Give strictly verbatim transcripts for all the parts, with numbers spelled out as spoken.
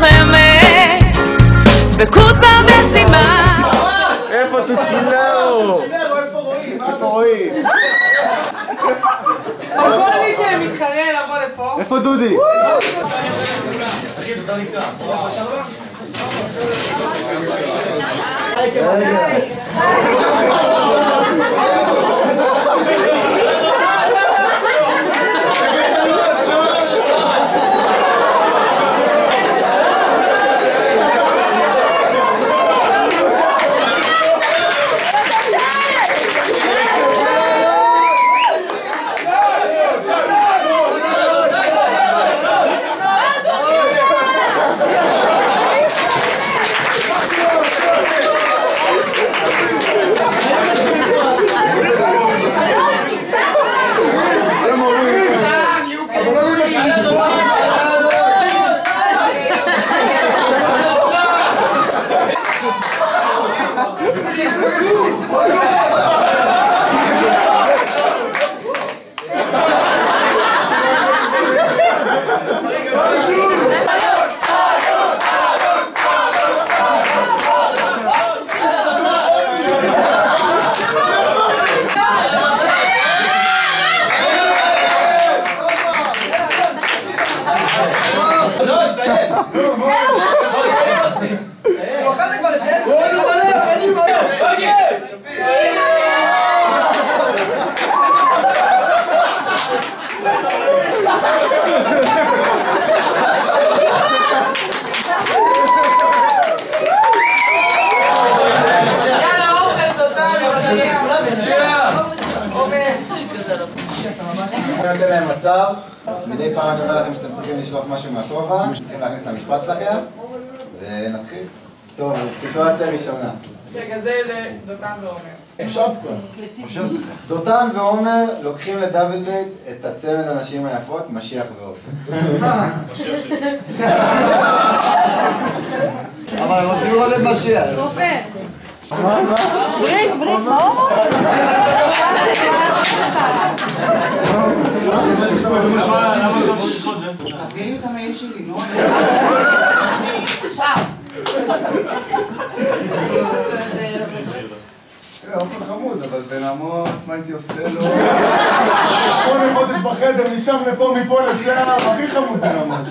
לוחמת בקוטה וסימן. איפה טוצ'ינרו? איפה רואים? איפה רואים? כל מי שמתחרה לבוא לפה. איפה דודי? תגיד, אתה נקרא. אני נותן להם מצב, מדי פעם אני אומר לכם שאתם צריכים לשלוף משהו מהכובע, צריכים להכניס למשפט שלכם, ונתחיל. טוב, אז סיטואציה ראשונה. רגע, זה לדותן ועומר. אפשר כבר. דותן ועומר לוקחים לדאבל דייט את הצמד הנשים היפות, משיח ועופר. אבל הם רוצים לראות את משיח. עופר! ברית, ברית, מה? תביאי את המייל שלי, נו. עכשיו! עופר חמוד, אבל בן עמוס, מה הייתי עושה לו? שמונה חודש בחדר, משם לפה, מפה לשם, הכי חמוד בן עמוס.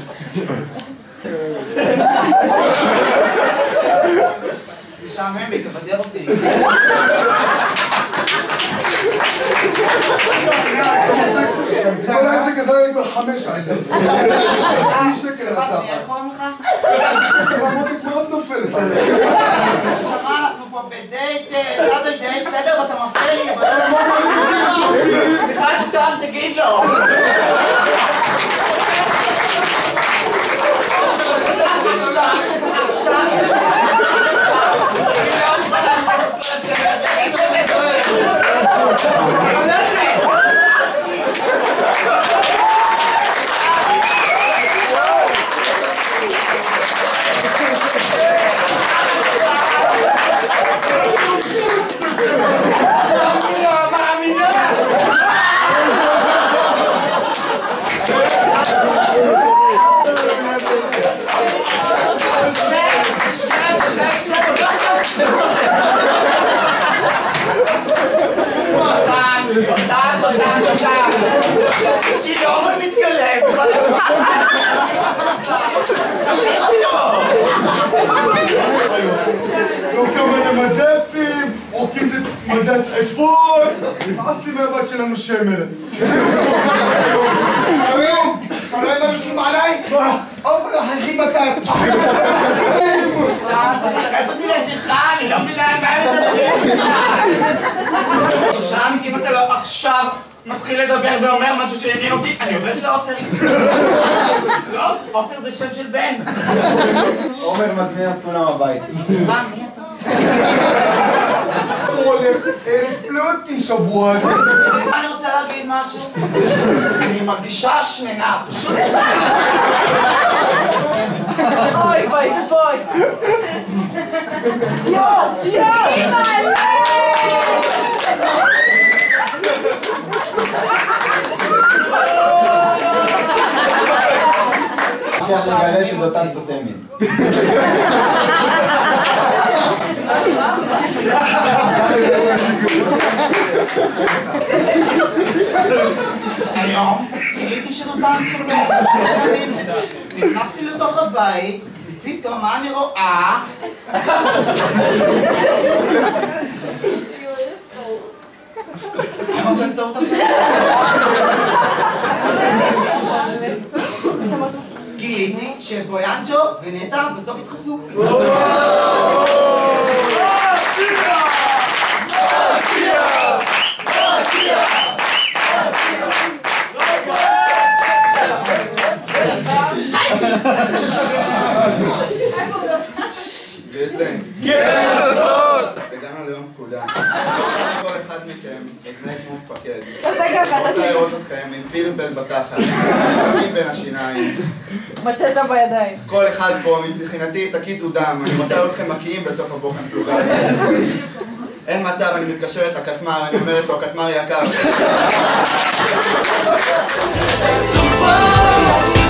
משעמם לי, תבדר אותי. כל העסק הזה היה כבר חמש אלף. אני שקל לך. איך קוראים לך? המותק מאוד נופלת. נשמה, אנחנו פה בדייט, דאבל דייט, בסדר? ואתה מפריע לי, אבל סליחה, דותן, תגיד לו. שידור מתקלב. לא כמה מדסים, אורקים זה מדס אפוד, נמאס לי מהבת שלנו שמר. היום, אתה לא יודע משלים עליי? עופר הכי בטט. תצטרף אותי לשיחה, אני לא מבינה מה הם מדברים בכלל. שם, אם אתה לא עכשיו מתחיל לדבר ואומר משהו שעניין אותי, אני עובד לעופר. לא, עופר זה שם של בן. עומר מזמין את כולם הביתה. מה, מי אתה? ארץ פלוטקין שבוע. אני רוצה להגיד משהו. אני מרגישה שמנה, פשוט אוי, בואי, בואי. יואו, יואו. המשיח מגלה שדותן סוטה מין. היום גיליתי שדותן סוטה מין. נכנסתי לתוך הבית, פתאום מה אני רואה? אני רוצה לנסות עכשיו. גיליתי שבויאנג'ו ונטע בסוף התחתנו. גריזלין. כן, לעשות! הגענו ליום פקודה. כל אחד מכם יתנהג כמו מפקד. אני רוצה לראות אתכם עם פלפל בתחת, עם בין השיניים. מצאת בידיים. כל אחד פה, מבחינתי, תקיזו דם. אני רוצה לראות אתכם מקיאים בסוף הבוחן פלוגה. אין מצב, אני מתקשרת לקטמר, אני אומרת לו, הקטמר יקר.